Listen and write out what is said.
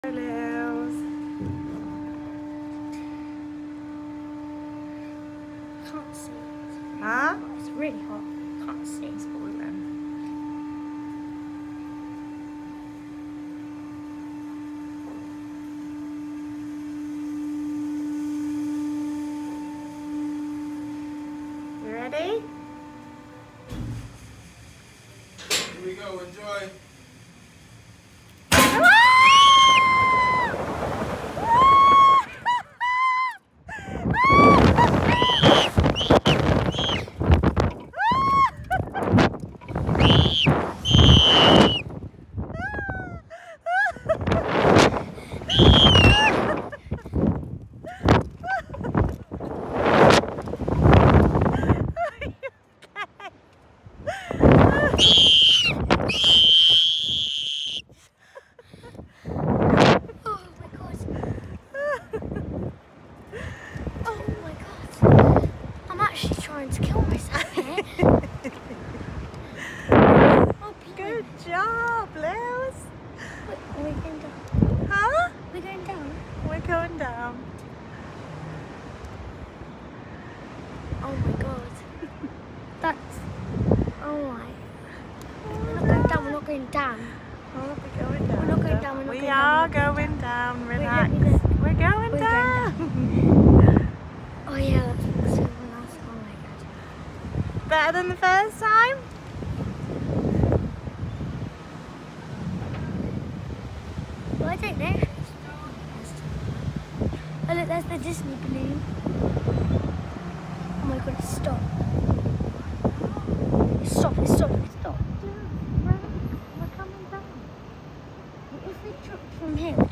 Hellos. Can't see. Huh? It's really hot. Can't see. It's boiling. You ready? Here we go, enjoy. Trying to kill myself here. Good job, Liz. Are we going down? Huh? We're going down. We're going down. Oh my god. That's. Oh my. We're not going down. We're not going down. Oh, we're going down. We're not going down. We're not We going are down. going down. Wait, Relax. let me go. We're going We're down. Oh yeah, that's so nice. Oh my god. Better than the first time? Well, I don't know. Oh look, there's the Disney balloon. Oh my god, stop. Stop, stop, stop. We're coming down. If we drop from here,